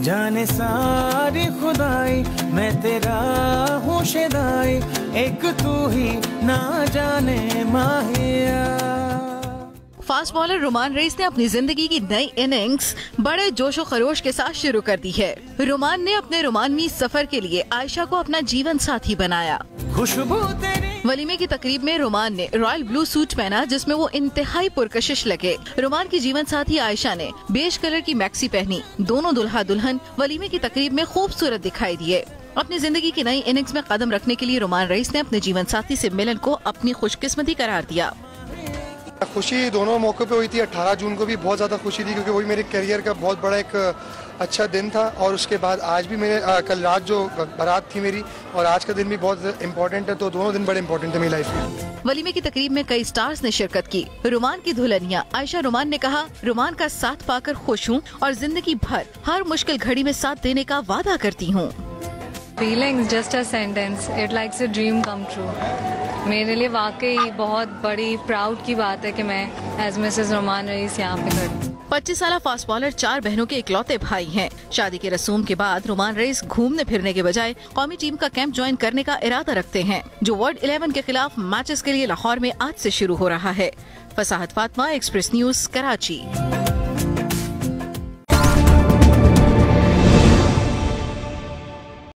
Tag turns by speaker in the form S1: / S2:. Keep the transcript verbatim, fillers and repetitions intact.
S1: जाने सारी खुदाई मैं तेरा हूँ शिदाई, एक तू ही ना जाने माहिया।
S2: फास्ट बॉलर रोमान रईस ने अपनी जिंदगी की नई इनिंग्स बड़े जोशो खरोश के साथ शुरू कर दी है। रोमान ने अपने रोमानवी सफर के लिए आयशा को अपना जीवन साथी बनाया।
S1: खुशबू तेरी
S2: वलीमे की तकरीब में रोमान ने रॉयल ब्लू सूट पहना जिसमें वो इंतहाई पुरकशिश लगे। रोमान की जीवन साथी आयशा ने बेज कलर की मैक्सी पहनी। दोनों दुल्हा दुल्हन वलीमे की तकरीब में खूबसूरत दिखाई दिए। अपनी जिंदगी की नई इनिंग्स में कदम रखने के लिए रोमान रईस ने अपने जीवन साथी से मिलन को अपनी खुशकिस्मती करार दिया।
S3: खुशी दोनों मौके पे हुई थी। अठारह जून को भी बहुत ज़्यादा खुशी थी क्योंकि वही मेरे करियर का बहुत बड़ा एक अच्छा दिन था, और उसके बाद आज भी मेरे आ, कल रात जो बारात थी मेरी, और आज का दिन भी बहुत इम्पोर्टेंट है, तो दोनों दिन बड़े इम्पोर्टेंट थे मेरी लाइफ में।
S2: वलीमे की तकरीब में कई स्टार्स ने शिरकत की। रोमान की दुल्हनिया आयशा रोमान ने कहा, रोमान का साथ पाकर खुश हूँ और जिंदगी भर हर मुश्किल घड़ी में साथ देने का वादा करती हूँ।
S4: Feelings just a sentence, it likes a dream come true. मेरे लिए वाकई बहुत बड़ी प्राउड की बात है कि मैं एज मिसेस रोमान रईस यहाँ पे खड़ी।
S2: पच्चीस साल फास्ट बॉलर चार बहनों के इकलौते भाई हैं। शादी के रसूम के बाद रोमान रईस घूमने फिरने के बजाय कौमी टीम का कैंप ज्वाइन करने का इरादा रखते हैं, जो वर्ल्ड इलेवन के खिलाफ मैचेस के लिए लाहौर में आज से शुरू हो रहा है। Fasahat Fatima, express news, Karachi.